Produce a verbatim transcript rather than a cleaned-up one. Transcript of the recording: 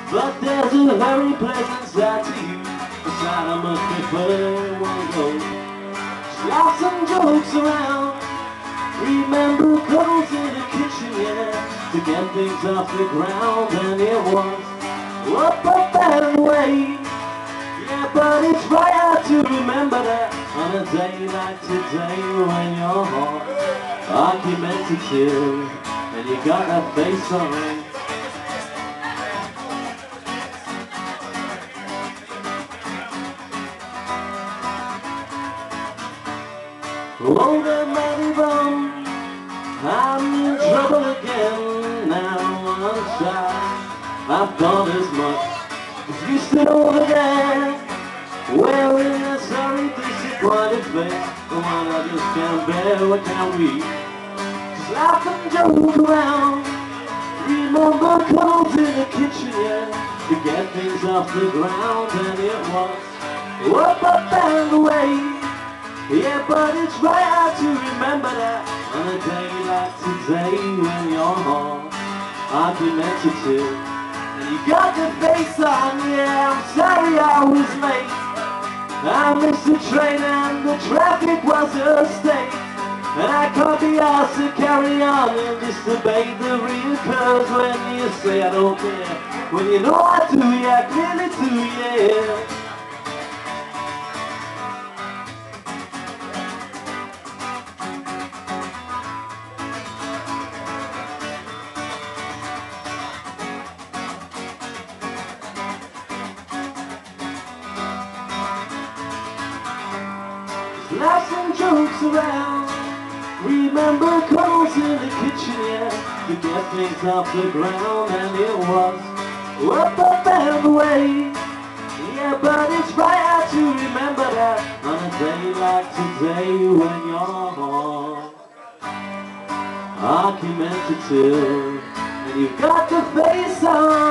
But there's a very pleasant side to you. The side I must prefer when go. Just laugh some jokes around. Remember cuddles in the kitchen, yeah, to get things off the ground. And it was up, up and away. Yeah, but it's right hard to remember that on a day like today when your heart argumentative and you got that face on. Oh, the mighty bum, I'm in trouble again. Now I'm shy, I've done as much as you stood over there, wearing a sorry, disappointed face, the one I just can't bear. What can we just laugh and joke around? Remember cold in the kitchen, yeah, to get things off the ground. And it was up, up and away. Yeah, but it's right hard to remember that on a day like today when your heart argumentative and you got the face on. Yeah, I'm sorry I was late. I missed the train and the traffic was a state, and I can't be asked to carry on and disobey the reoccurs when you say I don't care, when you know I do, yeah, clearly do, yeah. Laughs and jokes around. Remember cuddles in the kitchen, yeah, to get things off the ground. And it was up, up and away. Yeah, but it's right hard to remember that on a day like today when your heart argumentative and you've got the face on.